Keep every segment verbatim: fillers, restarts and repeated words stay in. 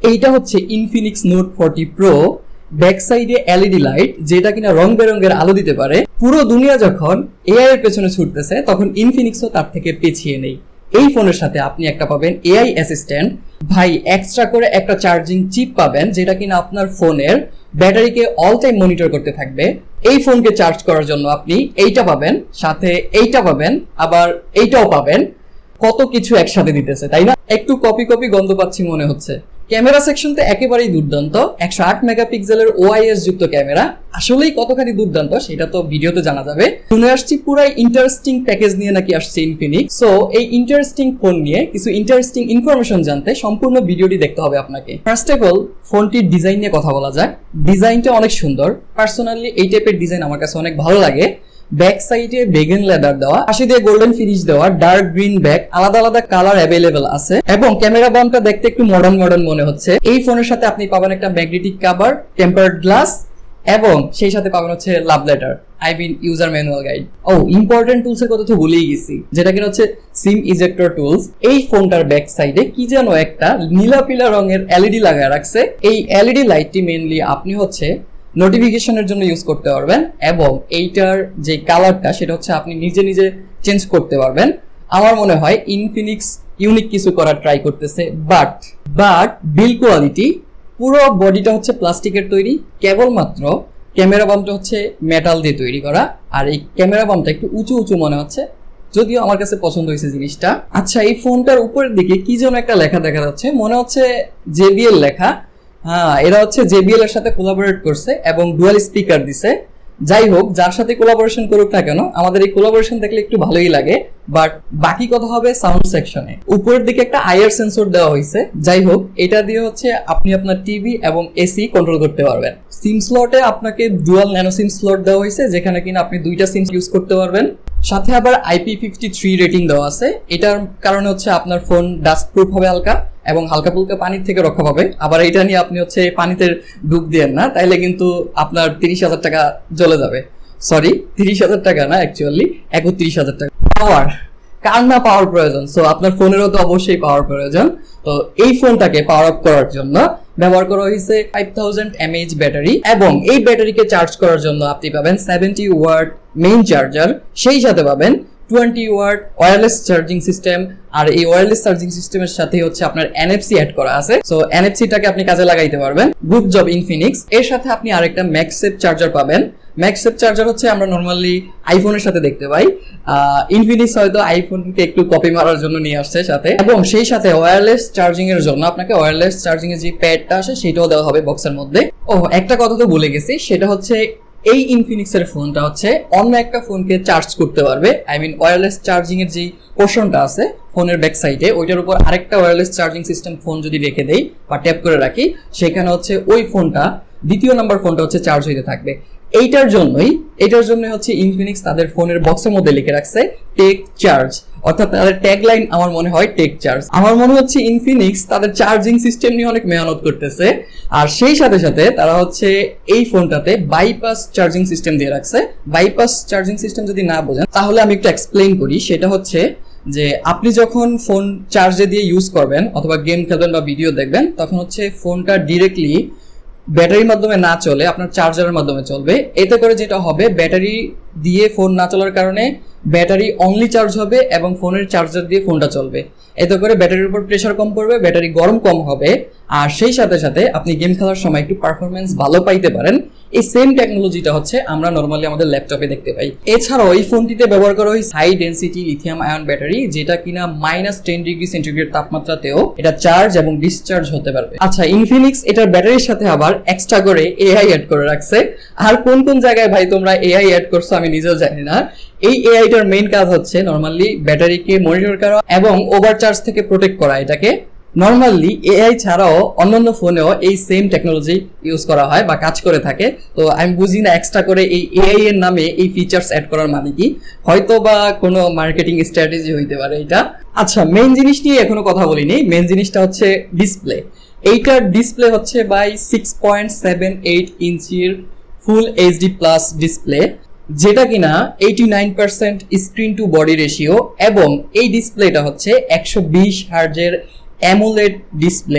এইটা হচ্ছে Infinix Note forty Pro, back সাইডে এলইডি লাইট যেটা কিনা রং বেরঙের আলো দিতে পারে। পুরো দুনিয়া যখন এআই এর পেছনে ছুটতেছে তখন ইনফিনিক্সও তার থেকে পিছিয়ে নেই। এই ফোনের সাথে আপনি একটা পাবেন এআই অ্যাসিস্ট্যান্ট, ভাই এক্সট্রা করে একটা চার্জিং চিপ পাবেন যেটা কিনা আপনার ফোনের ব্যাটারিকে অল টাইম মনিটর করতে থাকবে। এই ফোনকে চার্জ করার জন্য আপনি এইটা পাবেন, সাথে এইটা পাবেন, আবার এইটাও পাবেন। কত কিছু একসাথে দিতেছে, তাই না? একটু কপি কপি গন্ধ পাচ্ছি মনে হচ্ছে। ক্যামেরা সেকশন তো একেবারেই দুর্দান্ত, একশো আট মেগাপিক্সেলের ওআইএস যুক্ত ক্যামেরা। আসলেই কতখানি দুর্দান্ত সেটা তো ভিডিওতে জানা যাবে। শুনে আসছি পুরাই ইন্টারেস্টিং প্যাকেজ নিয়ে নাকি আসছে ইনফিনিক্স। সো এই ইন্টারেস্টিং ফোন নিয়ে কিছু ইন্টারেস্টিং ইনফরমেশন জানতে সম্পূর্ণ ভিডিওটি দেখতে হবে আপনাকে। ফার্স্ট অফ অল ফোনটির ডিজাইন নিয়ে কথা বলা যাক। ডিজাইনটা অনেক সুন্দর, পার্সোনালি এই টাইপের ডিজাইন আমার কাছে অনেক ভালো লাগে। ব্যাক সাইডে বেগেন লেদার দেওয়া, পাশে দিয়ে গোল্ডেন ফিনিশ দেওয়া, ডার্ক গ্রিন ব্যাক, আলাদা আলাদা কালার অ্যাভেলেবেল আছে এবং ক্যামেরা বামটা দেখতে একটু মডার্ন মডার্ন মনে হচ্ছে। এই ফোনের সাথে আপনি পাবেন একটা ম্যাগনেটিক কভার, টেম্পারড গ্লাস এবং সেই সাথে পাবেন হচ্ছে love letter, I mean user manual guide. ও ইম্পর্টেন্ট টুলস এর কথা তো ভুলেই গেছি, যেটা কিনা হচ্ছে সিম ইজেক্টর টুলস। এই ফোনটার ব্যাক সাইডে কি যেন একটা নীলা পিলা রঙের এলইডি লাগায় রাখছে। এই এলইডি লাইটটি মেইনলি আপনি হচ্ছে নোটিফিকেশনের জন্য ইউজ করতে পারবেন এবং এইটার যে কালারটা সেটা হচ্ছে আপনি নিজে নিজে চেঞ্জ করতে পারবেন। আমার মনে হয় ইনফিনিক্স ইউনিক কিছু করার ট্রাই করতেছে, বাট বাট বিল কোয়ালিটি, পুরো বডিটা হচ্ছে প্লাস্টিকের তৈরি, কেবলমাত্র ক্যামেরা বামটা হচ্ছে মেটাল দিয়ে তৈরি করা। আর এই ক্যামেরা বামটা একটু উঁচু উঁচু মনে হচ্ছে, যদিও আমার কাছে পছন্দ হয়েছে জিনিসটা। আচ্ছা, এই ফোনটার উপরের দিকে কি যেন একটা লেখা দেখা যাচ্ছে, মনে হচ্ছে জেবিএল লেখা। হ্যাঁ, এরা হচ্ছে জেবিএল এর সাথে কোলাবোরেট করছে এবং ডুয়াল স্পিকার দিছে। যাই হোক, যার সাথে কোলাবোরেশন করুক না কেন, আমাদের এই কোলাবোরেশন দেখলে একটু ভালোই লাগে। বাট বাকি কথা হবে সাউন্ড সেকশনে। উপরের দিকে একটা আইআর সেন্সর দেওয়া হয়েছে। যাই হোক, এটা দিয়ে হচ্ছে আপনি আপনার টিভি এবং এসি কন্ট্রোল করতে পারবেন। সিম স্লটে আপনাকে ডুয়াল ন্যানো সিম স্লট দেওয়া হয়েছে, যেখানে কিনা আপনি দুইটা সিম ইউজ করতে পারবেন। সাথে আবার আইপি ফিফটি থ্রি রেটিং দেওয়া আছে। এটার কারণে হচ্ছে আপনার ফোন ডাস্ট প্রুফ হবে হালকা এবং হালকা ফুলকা পানির থেকে রক্ষা পাবে। আবার এটা নিয়ে আপনি হচ্ছে পানিতে ডুব দেন না, তাইলে কিন্তু আপনার তিরিশ হাজার টাকা জ্বলে যাবে। সরি, তিরিশ হাজার টাকা না, অ্যাকচুয়ালি একত্রিশ হাজার টাকা। পাওয়ার, কার না পাওয়ার প্রয়োজন? সো আপনার ফোনেরও তো অবশ্যই পাওয়ার প্রয়োজন। তো এই ফোনটাকে পাওয়ার আপ করার জন্য ব্যবহার করা হয়েছে ফাইভ থাউজেন্ড এমএএইচ ব্যাটারি এবং এই ব্যাটারিকে চার্জ করার জন্য আপনি পাবেন সেভেন্টি ওয়াট মেইন চার্জার, সেই সাথে পাবেন twenty watt wireless charging system. আর এই ওয়্যারলেস চার্জিং সিস্টেমের সাথে হচ্ছে আপনার এনএফসি অ্যাড করা আছে। সো এনএফসিটাকে আপনি কাজে লাগাইতে পারবেন। Good job Infinix. এর সাথে আপনি আরেকটা ম্যাগসেফ চার্জার পাবেন। ম্যাগসেফ চার্জার হচ্ছে আমরা নর্মালি আইফোনের সাথে দেখতে পাই, ইনফিনিক্স হয়তো আইফোনকে একটু কপি মারার জন্য নিয়ে আসছে সাথে। এবং সেই সাথে ওয়্যারলেস চার্জিং এর জন্য আপনাকে ওয়্যারলেস চার্জিং এর যে প্যাডটা আসে সেটাও দেওয়া হবে বক্সের মধ্যে। ও একটা কথা তো ভুলে গেছি, সেটা হচ্ছে এই ইনফিনিক্স এর ফোনটা হচ্ছে অন্য একটা ফোনকে চার্জ করতে পারবে। আই মিন ওয়্যারলেস চার্জিং এর যে পোর্শনটা আছে ফোনের ব্যাক সাইডে, ওইটার উপর আরেকটা ওয়্যারলেস চার্জিং সিস্টেম ফোন যদি রেখে দেই বা ট্যাপ করে রাখি, সেখানে হচ্ছে ওই ফোনটা, দ্বিতীয় নাম্বার ফোনটা হচ্ছে চার্জ হইতে থাকবে। এইটার জন্যই এটার জন্য হচ্ছে ইনফিনিক্স তাদের ফোনের বক্সের মধ্যে লিখে রাখছে টেক চার্জ, অর্থাৎ তাদের ট্যাগলাইন আমার মনে হয় টেক চার্জ। আমার মনে হচ্ছে ইনফিনিক্স তাদের চার্জিং সিস্টেম নিয়ে অনেক মেহনত করতেছে। আর সেই সাথে সাথে তারা হচ্ছে এই ফোনটাতে বাইপাস চার্জিং সিস্টেম দিয়ে রাখছে। বাইপাস চার্জিং সিস্টেম যদি না বোঝেন তাহলে আমি একটু এক্সপ্লেইন করি। সেটা হচ্ছে যে আপনি যখন ফোন চার্জে দিয়ে ইউজ করবেন অথবা গেম খেলবেন বা ভিডিও দেখবেন, তখন হচ্ছে ফোনটা ডিরেক্টলি ব্যাটারির মাধ্যমে না চলে আপনার চার্জারের মাধ্যমে চলবে। এতে করে যেটা হবে, ব্যাটারি দিয়ে ফোন না চলার কারণে ব্যাটারি অনলি চার্জ হবে এবং ফোনের চার্জার দিয়ে ফোনটা চলবে। এতে করে ব্যাটারির উপর প্রেশার কম পড়বে, ব্যাটারি গরম কম হবে, আর সেই সাথে সাথে আপনি গেম খেলার সময় একটু পারফরমেন্স ভালো পাইতে পারেন। এই সেম টেকনোলজিটা হচ্ছে আমরা নর্মালি আমাদের ল্যাপটপে দেখতে পাই। এছাড়াও এই ফোনটিতে ব্যবহার করা হয়েছে high density lithium ion battery, যেটা কিনা মাইনাস টেন ডিগ্রি সেন্টিগ্রেড তাপমাত্রাতেও এটা চার্জ এবং ডিসচার্জ হতে পারবে। আচ্ছা, ইনফিনিক্স এটার ব্যাটারির সাথে আবার এক্সট্রা করে এআই অ্যাড করে রাখছে। আর কোন কোন জায়গায় ভাই তোমরা এআই অ্যাড করছো আমি নিজেও জানি না। এই এআইটার মেইন কাজ হচ্ছে নর্মালি ব্যাটারিকে মনিটর করা এবং ওভারচার্জ থেকে প্রোটেক্ট করা। এটাকে নর্মালি এআই ছাড়াও অন্যান্য ফোনেও এই সেম টেকনোলজি ইউজ করা হয় বা কাজ করে থাকে। তো আমি বুঝি না এক্সট্রা করে এই এআই এর নামে এই ফিচার্স অ্যাড করার মানে কি, হয়তো বা কোনো মার্কেটিং স্ট্র্যাটেজি হইতে পারে এটা। আচ্ছা, মেইন জিনিস নিয়ে এখনো কথা বলিনি। মেইন জিনিসটা হচ্ছে ডিসপ্লে। এইটার ডিসপ্লে হচ্ছে by six point seven eight ইঞ্চির ফুল এইচডি প্লাস ডিসপ্লে, যেটা কিনা eighty nine percent screen to body ratio এবং এই ডিসপ্লেটা হচ্ছে একশো বিশ হার্জের অ্যামোলেড ডিসপ্লে।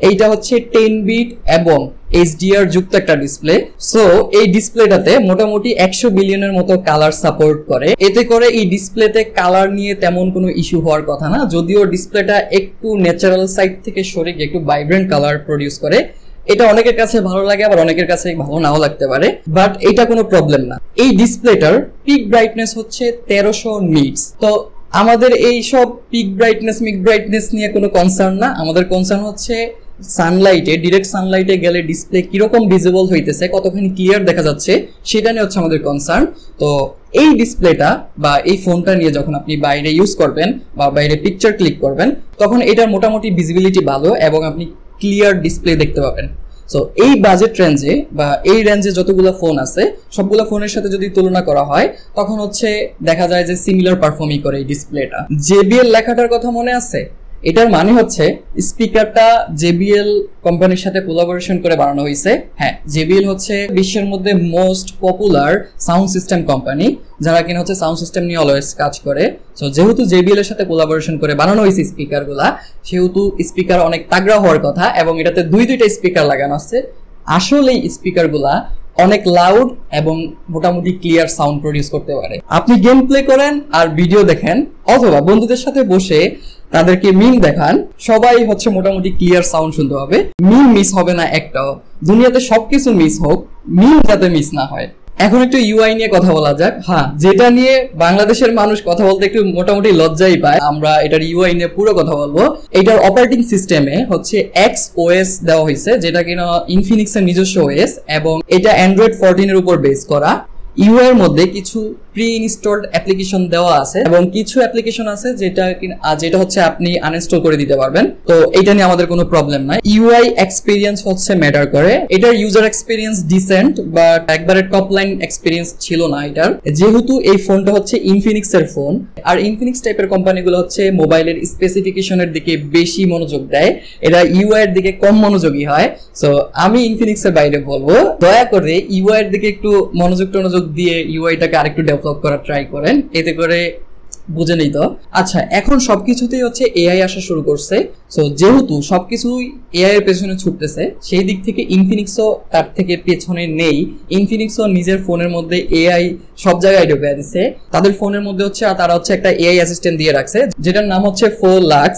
এইটা হচ্ছে টেন বিট এবং এইচডিআর যুক্ত একটা ডিসপ্লে। সো এই ডিসপ্লেটাতে মোটামুটি একশো বিলিয়নের মতো কালার সাপোর্ট করে। এতে করে এই ডিসপ্লেতে কালার নিয়ে তেমন কোনো ইস্যু হওয়ার কথা না, যদিও ডিসপ্লেটা একটু ন্যাচারাল সাইড থেকে সরে গিয়ে একটু ভাইব্রেন্ট কালার প্রডিউস করে। এটা অনেকের কাছে ভালো লাগে, আবার অনেকের কাছে ভালো নাও লাগতে পারে, বাট এটা কোনো প্রবলেম না। এই ডিসপ্লেটার পিক ব্রাইটনেস হচ্ছে তেরোশো নিটস। তো আমাদের এই সব পিক ব্রাইটনেস মিক ব্রাইটনেস নিয়ে কোনো কনসার্ন না, আমাদের কনসার্ন হচ্ছে সানলাইটে, ডিরেক্ট সানলাইটে গেলে ডিসপ্লে কিরকম ভিজিবল হইতেছে, কতখানি ক্লিয়ার দেখা যাচ্ছে, সেটা নিয়ে হচ্ছে আমাদের কনসার্ন। তো এই ডিসপ্লেটা বা এই ফোনটা নিয়ে যখন আপনি বাইরে ইউজ করবেন বা বাইরে পিকচার ক্লিক করবেন, তখন এটার মোটামুটি ভিজিবিলিটি ভালো এবং আপনি ক্লিয়ার ডিসপ্লে দেখতে পাবেন। সো এই বাজেট রেঞ্জে বা এই রেঞ্জে যতগুলো ফোন আছে সবগুলো ফোনের সাথে যদি তুলনা করা হয়, তখন হচ্ছে দেখা যায় যে সিমিলার পারফর্মই করে এই ডিসপ্লেটা। জেবিএল লেখাটার কথা মনে আছে? এটার মানে হচ্ছে স্পিকারটা জেবিএল কোম্পানির সাথে কোলাবোরেশন করে বানানো হয়েছে। হ্যাঁ, জেবিএল হচ্ছে বিশ্বের মধ্যে most popular sound system company, যারা কিনা হচ্ছে সাউন্ড সিস্টেম নিয়ে অলওয়েজ কাজ করে। সো যেহেতু জেবিএল এর সাথে কোলাবোরেশন করে বানানো হয়েছে স্পিকারগুলা, সেহেতু স্পিকার অনেক তাগড়া হওয়ার কথা এবং এটাতে দুই দুইটা স্পিকার লাগানো আছে। আসলে স্পিকারগুলা অনেক লাউড এবং মোটামুটি ক্লিয়ার সাউন্ড প্রডিউস করতে পারে। আপনি গেম প্লে করেন আর ভিডিও দেখেন, অথবা বন্ধুদের সাথে বসে তাদেরকে মিম দেখান, সবাই হচ্ছে মোটামুটি ক্লিয়ার সাউন্ড শুনতে হবে। মিম মিস হবে না একটাও। দুনিয়াতে সবকিছু মিস হোক, মিম যাতে মিস না হয়। এখন একটু ইউআই নিয়ে কথা বলা যাক। হ্যাঁ, যেটা নিয়ে বাংলাদেশের মানুষ কথা বলতে একটু মোটামুটি লজ্জাই পায়, আমরা এটার ইউআই নিয়ে পুরো কথা বলবো। এটার অপারেটিং সিস্টেমে হচ্ছে এক্স ওএস দেওয়া হয়েছে, যেটা কিনা ইনফিনিক্স এর নিজস্ব ওএস, এবং এটা অ্যান্ড্রয়েড ফোরটিন এর উপর বেস করা। ইউআই এর মধ্যে কিছু প্রি ইনস্টলড অ্যাপ্লিকেশন দেওয়া আছে এবং কিছু অ্যাপ্লিকেশন আছে যেটা যেটা হচ্ছে আপনি আনইনস্টল করে দিতে পারবেন। তো এটা নিয়ে আমাদের কোনো প্রবলেম নাই। ইউআই এক্সপিরিয়েন্স হচ্ছে ম্যাটার করে। এটার ইউজার এক্সপিরিয়েন্স ডিসেন্ট, বাট একবারে টপ লাইন এক্সপিরিয়েন্স ছিল না এটার, যেহেতু এই ফোনটা হচ্ছে ইনফিনিক্স এর ফোন। আর ইনফিনিক্স টাইপের কোম্পানিগুলো হচ্ছে মোবাইলের স্পেসিফিকেশনের দিকে বেশি মনোযোগ দেয়, এরা ইউআই এর দিকে কম মনোযোগী হয়। সো আমি ইনফিনিক্স এর বাইরে বলবো, দয়া করে ইউআই এর দিকে একটু মনোযোগ টনোযোগ দিয়ে ইউআইটাকে আরেকটু ডেভেলপ করার ট্রাই করেন, এতে করে বুঝে নিই তো। আচ্ছা, এখন সবকিছুতেই হচ্ছে এআই আসা শুরু করছে। সো যেহেতু সবকিছুই এআই এর পেছনে ছুটতেছে, সেই দিক থেকে ইনফিনিক্সও তার থেকে পেছনে নেই। ইনফিনিক্সও নিজের ফোনের মধ্যে এআই সব জায়গায় ঢুকিয়ে দিচ্ছে। তাদের ফোনের মধ্যে হচ্ছে তারা হচ্ছে একটা এআই অ্যাসিস্ট্যান্ট দিয়ে রাখছে, যেটার নাম হচ্ছে ফোলাক্স,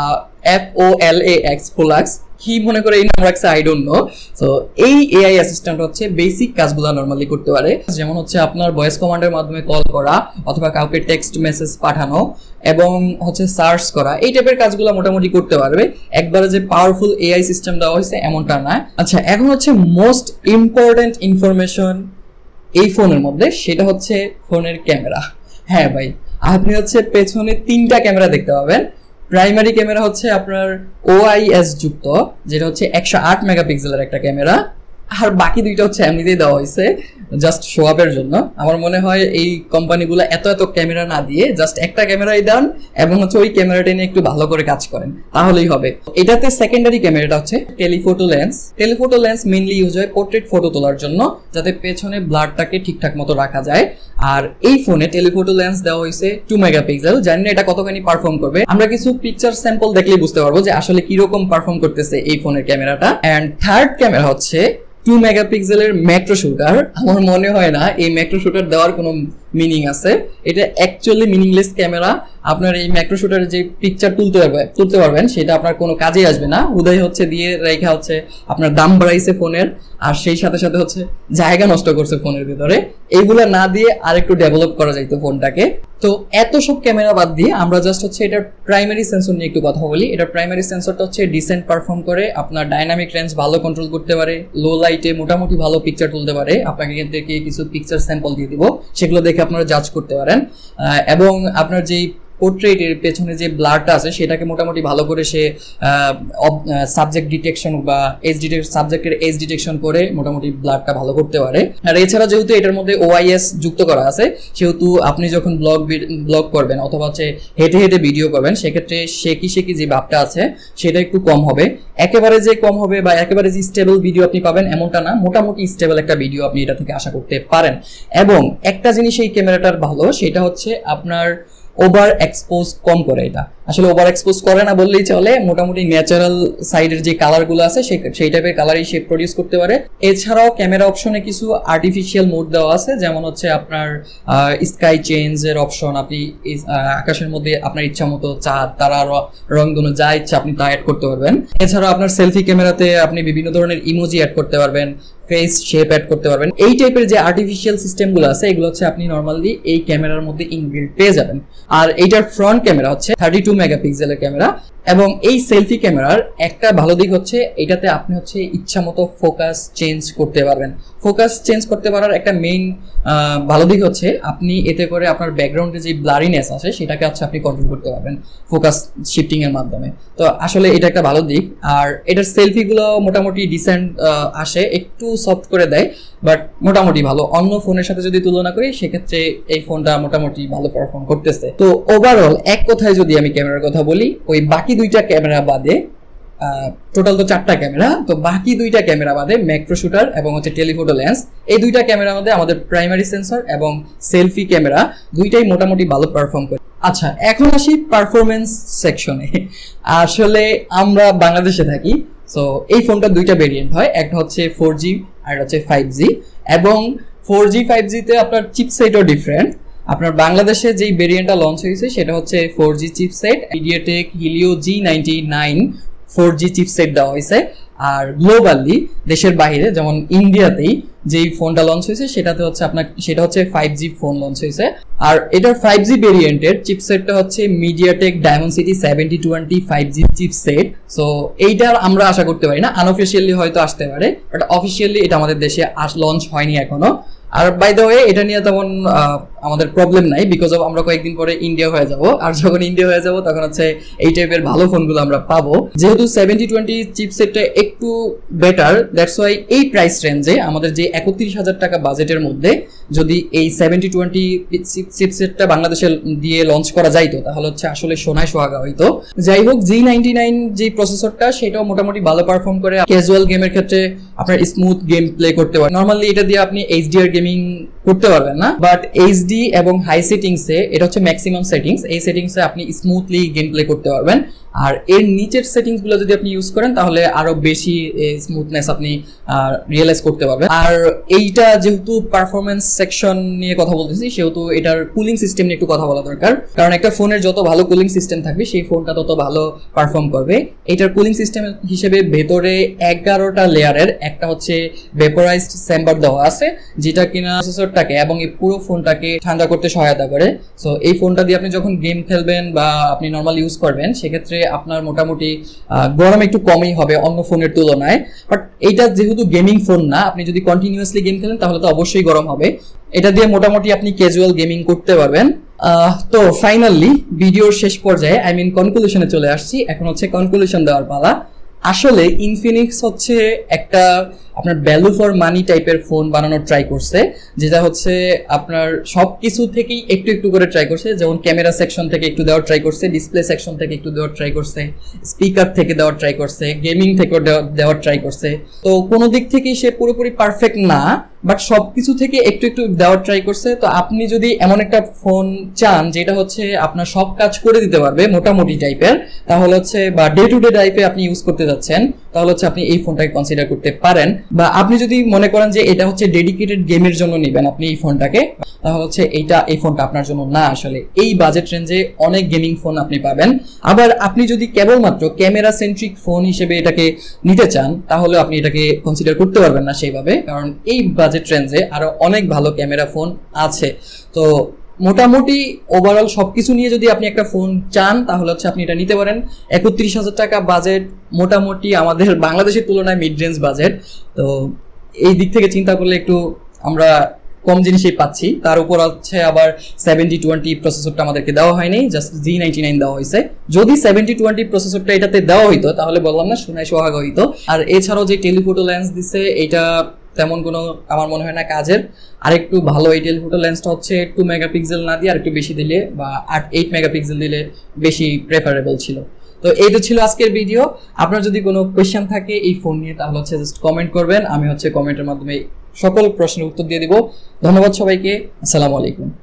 এফ ও এল এ এক্স, ফোলাক্স। কি মনে করে এই নাম রাখছে আই ডোন্ট নো। সো এই এআই অ্যাসিস্ট্যান্ট হচ্ছে বেসিক কাজগুলো নরমালি করতে পারে, যেমন হচ্ছে আপনার ভয়েস কমান্ডের মাধ্যমে কল করা অথবা কাউকে টেক্সট মেসেজ পাঠানো এবং হচ্ছে সার্চ করা, এই টাইপের কাজগুলো মোটামুটি করতে পারবে। একবারে যে পাওয়ারফুল এআই সিস্টেম দেওয়া হয়েছে এমনটা না। আচ্ছা, এখন হচ্ছে মোস্ট ইম্পর্টেন্ট ইনফরমেশন এই ফোনের মধ্যে, সেটা হচ্ছে ফোনের ক্যামেরা। হ্যাঁ ভাই, আপনি হচ্ছে পেছনে তিনটা ক্যামেরা দেখতে পাবেন। প্রাইমারি ক্যামেরা হচ্ছে আপনার ওআইএস যুক্ত, যেটা হচ্ছে একশো আট মেগাপিক্সেলের একটা ক্যামেরা, আর বাকি দুইটা হচ্ছে এমনিতেই দেওয়া হয়েছে জাস্ট শো আপের জন্য। আমার মনে হয় এই কোম্পানিগুলো এত এত ক্যামেরা না দিয়ে জাস্ট একটা ক্যামেরাই দেন এবং হচ্ছে ওই ক্যামেরাটা নিয়ে একটু ভালো করে কাজ করেন, তাহলেই হবে। এটাতে সেকেন্ডারি ক্যামেরাটা হচ্ছে telephoto lens. Telephoto lens mainly use হয় পোর্ট্রেট ফটো তোলার জন্য, যাতে পেছনে ব্লারটাকে ঠিকঠাক মতো রাখা যায়। আর এই ফোনে টেলিফোটো লেন্স দেওয়া হয়েছে টু মেগাপিক্সেল। জানি না এটা কতখানি পারফর্ম করবে, আমরা কিছু পিকচার স্যাম্পল দেখলেই বুঝতে পারবো যে আসলে কিরকম পারফর্ম করতেছে এই ফোনের ক্যামেরাটা। অ্যান্ড থার্ড ক্যামেরা হচ্ছে টু মেগাপিক্সেলের ম্যাক্রো শুটার। আমার মনে হয় না এই ম্যাক্রো শুটার দেওয়ার কোনো মিনিং আছে, এটা অ্যাকচুয়ালি মিনিংলেস ক্যামেরা। আপনার এই ম্যাক্রো শুটারে যে পিকচার তুলতে পারবে তুলতে পারবেন সেটা আপনার কোনো কাজেই আসবে না, উদয় হচ্ছে দিয়ে রেখা হচ্ছে আপনার দাম বাড়াইছে ফোনের, আর সেই সাথে সাথে হচ্ছে জায়গা নষ্ট করছে ফোনের ভিতরে। এইগুলা না দিয়ে আরেকটু ডেভেলপ করা যাইতো ফোনটাকে। তো এত সব ক্যামেরা বাদ দিয়ে আমরা জাস্ট হচ্ছে এটার প্রাইমারি সেন্সর নিয়ে একটু কথা বলি। এটার প্রাইমারি সেন্সরটা হচ্ছে ডিসেন্ট পারফর্ম করে, আপনার ডাইনামিক রেঞ্জ ভালো কন্ট্রোল করতে পারে, লো লাইটে মোটামুটি ভালো পিকচার তুলতে পারে। আপনাকে এখান থেকে কিছু পিকচার স্যাম্পল দিয়ে দিব, সেগুলো দেখে আপনারা জাজ করতে পারেন। এবং আপনার যেই পোর্ট্রেটের পেছনে যে ব্লারটা আছে সেটাকে মোটামুটি ভালো করে সে সাবজেক্ট ডিটেকশন বা এজ ডিটেকশন সাবজেক্টের এজ ডিটেকশন করে মোটামুটি ব্লারটা ভালো করতে পারে। আর এছাড়া যেহেতু এটার মধ্যে ওআইএস যুক্ত করা আছে, সেহেতু আপনি যখন ব্লগ ব্লগ করবেন অথবা হচ্ছে হেঁটে হেঁটে ভিডিও করবেন, সেক্ষেত্রে শেকি শেকি যে ভাবটা আছে সেটা একটু কম হবে। একেবারে যে কম হবে বা একেবারে যে স্টেবল ভিডিও আপনি পাবেন এমনটা না, মোটামুটি স্টেবল একটা ভিডিও আপনি এটা থেকে আশা করতে পারেন। এবং একটা জিনিস এই ক্যামেরাটার ভালো, সেটা হচ্ছে আপনার ওভার এক্সপোজ কম করে। এটা আসলে ওভার এক্সপোজ করে না বললেই চলে, মোটামুটি ন্যাচারাল সাইডের যে কালারগুলো আছে সেই টাইপের কালারই সে প্রডিউস করতে পারে। এছাড়াও ক্যামেরা অপশনে কিছু আর্টিফিশিয়াল মোড দেওয়া আছে, যেমন হচ্ছে আপনার স্কাই চেঞ্জের অপশন, আপনি আকাশের মধ্যে আপনার ইচ্ছা মতো চাঁদ তারা রংগুলো যা ইচ্ছা আপনি তা অ্যাড করতে পারবেন। এছাড়াও আপনার সেলফি ক্যামেরাতে আপনি বিভিন্ন ধরনের ইমোজি অ্যাড করতে পারবেন, ফেস শেপ অ্যাড করতে পারবেন। এই টাইপের যে আর্টিফিশিয়াল সিস্টেমগুলো আছে এগুলো হচ্ছে আপনি নর্মালি এই ক্যামেরার মধ্যে ইনবিল্ট পেয়ে যাবেন। আর এইটার ফ্রন্ট ক্যামেরা হচ্ছে থার্টি টু মেগাপিক্সেলের ক্যামেরা, এবং এই সেলফি ক্যামেরার একটা ভালো দিক হচ্ছে এটাতে আপনি হচ্ছে ইচ্ছা মতো ফোকাস চেঞ্জ করতে পারবেন। ফোকাস চেঞ্জ করতে পারার একটা মেইন ভালো দিক হচ্ছে আপনি এতে করে আপনার ব্যাকগ্রাউন্ডে যে ব্লারিনেস আছে সেটাকে হচ্ছে আপনি কন্ট্রোল করতে পারবেন ফোকাস শিফটিং এর মাধ্যমে। তো আসলে এটা একটা ভালো দিক। আর এটার সেলফিগুলো মোটামুটি ডিসেন্ট আসে, একটু সফট করে দেয়, বাট মোটামুটি ভালো। অন্য ফোনের সাথে যদি তুলনা করি সেক্ষেত্রে এই ফোনটা মোটামুটি ভালো পারফর্ম করতেছে। তো ওভারঅল এক কথায় যদি আমি ক্যামেরার কথা বলি, ওই বাকি দুইটা ক্যামেরা বাদে, টোটাল তো চারটা ক্যামেরা, তো বাকি দুইটা ক্যামেরা বাদে ম্যাক্রো শুটার এবং হচ্ছে টেলিফোটো লেন্স, এই দুইটা ক্যামেরার মধ্যে আমাদের প্রাইমারি সেন্সর এবং সেলফি ক্যামেরা দুইটাই মোটামুটি ভালো পারফর্ম করে। আচ্ছা, এখন আসি পারফরমেন্স সেকশনে। আসলে আমরা বাংলাদেশে থাকি, সো এই ফোনটা দুইটা ভেরিয়েন্ট হয়, একটা হচ্ছে ফোর জি আর হচ্ছে ফাইভ জি, এবং ফোর জি ফাইভ জিতে আপনার চিপসেটও ডিফারেন্ট। আপনার বাংলাদেশে যেই ভেরিয়েন্টটা লঞ্চ হয়েছে সেটা হচ্ছে four G chipset, MediaTek Helio G ninety nine four G chipset দেওয়া হয়েছে। আর গ্লোবালি দেশের বাইরে যেমন ইন্ডিয়াতেই যেই ফোনটা লঞ্চ হয়েছে সেটাতে হচ্ছে আপনার সেটা হচ্ছে ফাইভ জি ফোন লঞ্চ হয়েছে। আর এটার ফাইভ জি ভেরিয়েন্টের চিপসেটটা হচ্ছে MediaTek Dimensity seventy twenty five G chipset. So এইটার আমরা আশা করতে পারি না, আনঅফিসিয়ালি হয়তো আসতে পারে, বাট অফিসিয়ালি এটা আমাদের দেশে লঞ্চ হয়নি এখনো। আর বাই দ্য ওয়ে এটা নিয়ে তেমন আমাদের প্রবলেম নাই, বিকজ অফ আমরা কয়েকদিন পরে ইন্ডিয়া হয়ে যাব, আর যখন ইন্ডিয়া হয়ে যাব তখন হচ্ছে এই টাইপের ভালো ফোনগুলো আমরা পাবো। যেহেতু সেভেন্টি টোয়েন্টি চিপসেটটা একটু বেটার, দ্যাটস ওয়াই এই প্রাইস রেঞ্জে আমাদের যে একত্রিশ হাজার টাকা বাজেটের মধ্যে যদি এই সেভেন্টি টোয়েন্টি চিপসেটটা বাংলাদেশে দিয়ে লঞ্চ করা যাইতো তাহলে হচ্ছে আসলে সোনায় সোহাগা হইতো। যাই হোক, জি নাইনটি নাইন যে প্রসেসরটা সেটাও মোটামুটি ভালো পারফর্ম করে, ক্যাজুয়াল গেমের ক্ষেত্রে আপনার স্মুথ গেম প্লে করতে পারেন। নর্মালি এটা দিয়ে আপনি এইচডিআর গেমিং করতে পারবেন না, বাট এইচডি এবং হাই সেটিংসে এটা হচ্ছে ম্যাক্সিমাম সেটিংস, এই সেটিংসে আপনি স্মুথলি গেম প্লে করতে পারবেন। আর এর নিচের সেটিংস গুলো যদি আপনি ইউজ করেন তাহলে আরো বেশি স্মুথনেস আপনি রিয়েলাইজ করতে পারবেন। আর এইটা যেহেতু পারফরমেন্স সেকশন নিয়ে কথা বলতেছি সেহেতু এটার কুলিং সিস্টেম নিয়ে একটু কথা বলা দরকার, কারণ একটা ফোনের যত ভালো কুলিং সিস্টেম থাকবে সেই ফোনটা তত ভালো পারফর্ম করবে। এটার কুলিং সিস্টেম হিসেবে ভেতরে এগারোটা লেয়ারের একটা হচ্ছে ভেপোরাইজড চেম্বার দেওয়া আছে, যেটা কিনা প্রসেসরটাকে এবং এই পুরো ফোনটাকে ঠান্ডা করতে সহায়তা করে। সো এই ফোনটা দিয়ে আপনি যখন গেম খেলবেন বা আপনি নর্মাল ইউজ করবেন সেক্ষেত্রে আপনার মোটামুটি গরম একটু কমই হবে অন্য ফোনের তুলনায়। বাট এইটা যেহেতু গেমিং ফোন না, আপনি যদি কন্টিনিউয়াসলি গেম খেলেন তাহলে তো অবশ্যই গরম হবে। এটা দিয়ে মোটামুটি আপনি ক্যাজুয়াল গেমিং করতে পারবেন। তো ফাইনালি ভিডিওর শেষ পর্যায়ে আই মিন কনক্লুশনে চলে আসছি, এখন হচ্ছে কনক্লুশন দেওয়ার পালা। আসলে ইনফিনিক্স হচ্ছে একটা আপনার ভ্যালু ফর মানি টাইপের ফোন বানানোর ট্রাই করছে, যেটা হচ্ছে আপনার সব কিছু থেকেই একটু একটু করে ট্রাই করছে। যেমন ক্যামেরা সেকশন থেকে একটু দেওয়ার ট্রাই করছে, ডিসপ্লে সেকশন থেকে একটু দেওয়ার ট্রাই করছে, স্পিকার থেকে দেওয়ার ট্রাই করছে, গেমিং থেকে দেওয়ার ট্রাই করছে। তো কোনো দিক থেকেই সে পুরোপুরি পারফেক্ট না, বাট সবকিছু থেকে একটু একটু দেওয়ার ট্রাই করছে। তো আপনি যদি এমন একটা ফোন চান যেটা হচ্ছে আপনার সব কাজ করে দিতে পারবে মোটামুটি টাইপের, তাহলে হচ্ছে বা ডে টু ডে লাইফে আপনি ইউজ করতে যাচ্ছেন তাহলে হচ্ছে আপনি এই ফোনটাকে কনসিডার করতে পারেন। বা আপনি যদি মনে করেন যে এটা হচ্ছে ডেডিকেটেড গেমের জন্য নেবেন আপনি এই ফোনটাকে, তাহলে হচ্ছে এইটা এই ফোনটা আপনার জন্য না। আসলে এই বাজেট রেঞ্জে অনেক গেমিং ফোন আপনি পাবেন। আবার আপনি যদি কেবলমাত্র ক্যামেরা সেন্ট্রিক ফোন হিসেবে এটাকে নিতে চান তাহলে আপনি এটাকে কনসিডার করতে পারবেন না সেইভাবে, কারণ এই বাজেট রেঞ্জে আরো অনেক ভালো ক্যামেরা ফোন আছে। তো মোটামুটি ওভারঅল সবকিছু নিয়ে যদি আপনি একটা ফোন চান তাহলে হচ্ছে আপনি এটা নিতে পারেন। একত্রিশ হাজার টাকা বাজেট মোটামুটি আমাদের বাংলাদেশের তুলনায় মিড রেঞ্জ বাজেট, তো এই দিক থেকে চিন্তা করলে একটু আমরা কম জিনিসই পাচ্ছি। তার উপর হচ্ছে আবার সেভেন্টি টোয়েন্টি প্রসেসরটা আমাদেরকে দেওয়া হয়নি, জাস্ট জি নাইনটি নাইন দেওয়া হয়েছে। যদি সেভেন্টি টোয়েন্টি প্রসেসরটা এটাতে দেওয়া হইতো তাহলে বললাম না সোনায় সোহাগা হইতো। আর এছাড়াও যে টেলিফোটো লেন্স দিছে এটা তেমন কোনো আমার মনে হয় না কাজের। আরেকটু ভালো এই টেলিফোটো লেন্সটা হচ্ছে টু মেগাপিক্সেল না দিয়ে আরেকটু বেশি দিলে বা আট এইট মেগাপিক্সেল দিলে বেশি প্রেফারেবল ছিল। তো এই তো ছিল আজকের ভিডিও। আপনার যদি কোনো কোয়েশ্চেন থাকে এই ফোন নিয়ে তাহলে হচ্ছে জাস্ট কমেন্ট করবেন, আমি হচ্ছে কমেন্টের মাধ্যমে সকল প্রশ্নের উত্তর দিয়ে দিব। ধন্যবাদ সবাইকে, আসসালামু আলাইকুম।